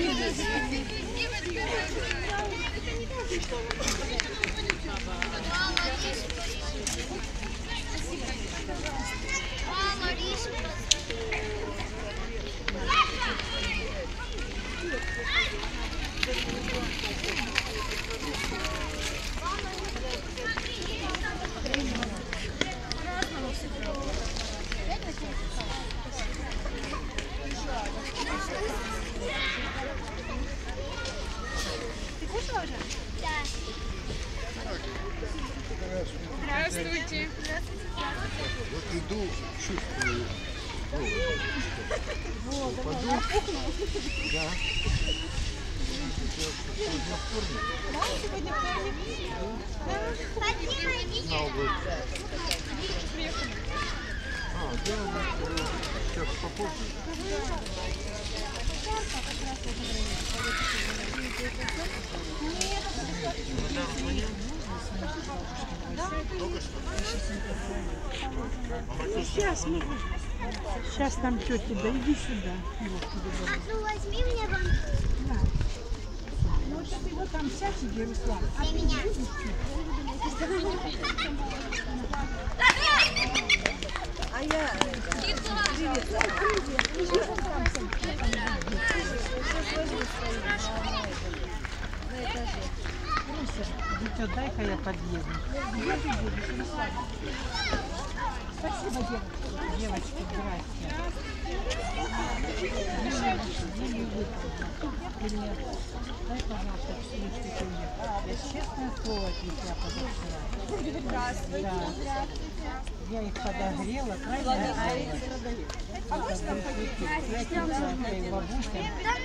Здравствуйте. Вот иду, чувствую. Упаду. Да. Да, сегодня вторник. Знал бы. Да, сейчас попозже. Сейчас мы. Сейчас там тетя, да иди сюда. Ну возьми меня вон. Да. Ну вот ты вот там сядь, иди, Руслан. А Для меня. А я... Дитё, дай-ка я подъеду. Где ты будешь, Руслан? Спасибо, девочки. Девочки, здрасте. Привет. Дай, пожалуйста, 4 штуки мне. Я честное слово от тебя позавчера. Здравствуйте. Да. Я их подогрела, правильно? А вы что хотите? Бабуся.